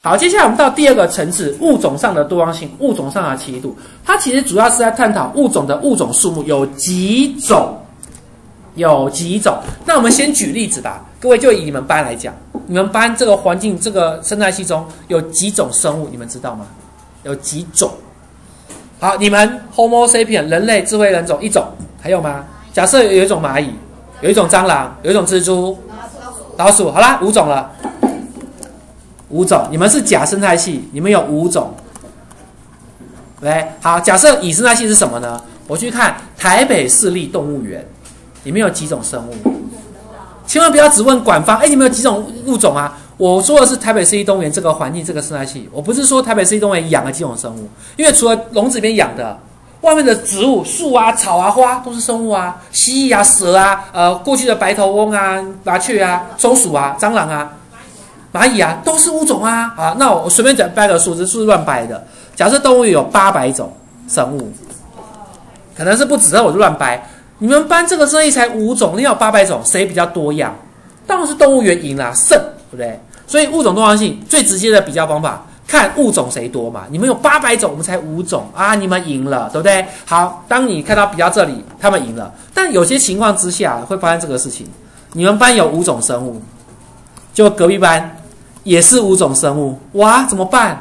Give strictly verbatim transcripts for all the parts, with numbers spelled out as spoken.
好，接下来我们到第二个层次，物种上的多样性，物种上的奇异度。它其实主要是在探讨物种的物种数目有几种，有几种。那我们先举例子吧，各位就以你们班来讲，你们班这个环境、这个生态系中有几种生物，你们知道吗？有几种？好，你们 Homo sapien 人类智慧人种一种，还有吗？假设有一种蚂蚁，有一种蟑螂，有一种蜘蛛，老鼠，好啦，五种了。五种，你们是甲生态系，你们有五种。对，好，假设乙生态系是什么呢？我去看台北市立动物园，里面有几种生物？千万不要只问馆方，哎，你们有几种物种啊？我说的是台北市立动物园这个环境，这个生态系，我不是说台北市立动物园养了几种生物，因为除了笼子里面养的，外面的植物、树啊、草啊、花都是生物啊，蜥蜴啊、蛇啊，呃，过去的白头翁啊、麻雀啊、松鼠啊、蟑螂啊。蚂蚁啊，都是物种啊！啊，那我随便讲掰个数字，数字乱掰的。假设动物园有八百种生物，可能是不止，那我就乱掰。你们班这个生意才五种，你有八百种，谁比较多样？当然是动物园赢啦，胜，对不对？所以物种多样性最直接的比较方法，看物种谁多嘛。你们有八百种，我们才五种啊，你们赢了，对不对？好，当你看到比较这里，他们赢了，但有些情况之下会发生这个事情。你们班有五种生物，就隔壁班。也是五种生物，哇，怎么办？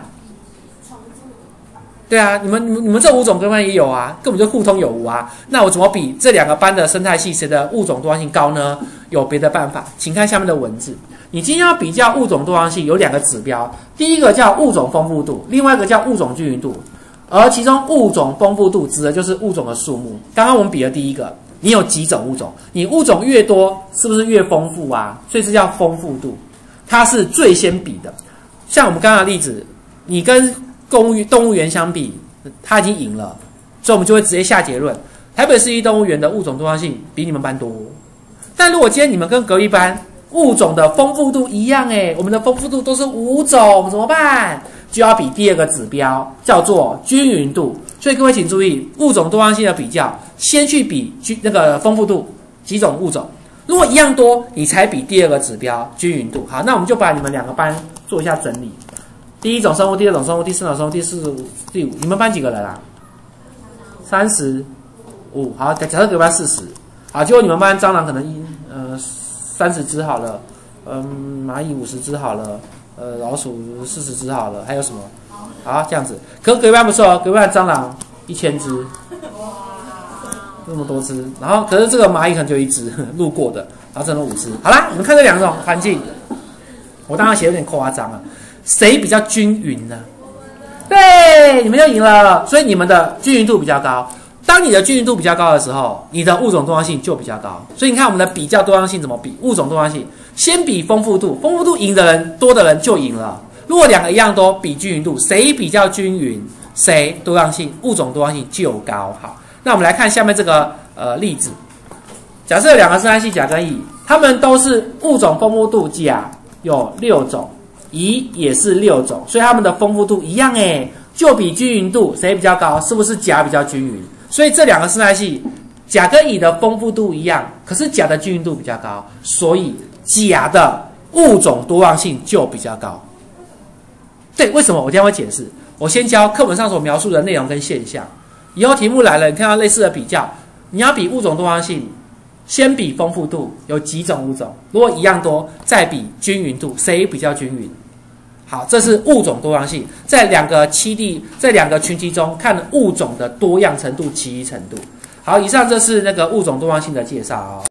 对啊，你们你们你们这五种根本也有啊，根本就互通有无啊。那我怎么比这两个班的生态系谁的物种多样性高呢？有别的办法，请看下面的文字。你今天要比较物种多样性，有两个指标，第一个叫物种丰富度，另外一个叫物种均匀度。而其中物种丰富度指的就是物种的数目。刚刚我们比了第一个，你有几种物种？你物种越多，是不是越丰富啊？所以这叫丰富度。它是最先比的，像我们刚刚的例子，你跟动物动物园相比，它已经赢了，所以我们就会直接下结论：台北市立动物园的物种多样性比你们班多。但如果今天你们跟隔壁班物种的丰富度一样，哎，我们的丰富度都是五种，怎么办？就要比第二个指标，叫做均匀度。所以各位请注意，物种多样性的比较，先去比均那个丰富度，几种物种。如果一样多，你才比第二个指标均匀度。好，那我们就把你们两个班做一下整理。第一种生物、第二种生物、第四种生物、第四、第五，你们班几个人啊？三十五。好，假设隔壁班四十。好，结果你们班蟑螂可能一呃三十只好了，嗯，蚂蚁五十只好了，呃，老鼠四十只好了，还有什么？好，这样子。可隔壁班不错哦，隔壁班蟑螂一千只。那么多只，然后可是这个蚂蚁可能就一只路过的，然后整了五只。好啦，你们看这两种环境，我当然写有点夸张了，谁比较均匀呢？对，你们就赢了，所以你们的均匀度比较高。当你的均匀度比较高的时候，你的物种多样性就比较高。所以你看我们的比较多样性怎么比？物种多样性先比丰富度，丰富度赢的人多的人就赢了。如果两个一样多，比均匀度，谁比较均匀，谁多样性物种多样性就高。好。那我们来看下面这个呃例子，假设有两个生态系甲跟乙，它们都是物种丰富度，甲有六种，乙也是六种，所以它们的丰富度一样诶，就比均匀度谁比较高？是不是甲比较均匀？所以这两个生态系甲跟乙的丰富度一样，可是甲的均匀度比较高，所以甲的物种多样性就比较高。对，为什么？我等一下会解释。我先教课本上所描述的内容跟现象。以后题目来了，你看到类似的比较，你要比物种多样性，先比丰富度，有几种物种，如果一样多，再比均匀度，谁比较均匀？好，这是物种多样性，在两个栖地，在两个群集中看物种的多样程度、齐异程度。好，以上这是那个物种多样性的介绍哦。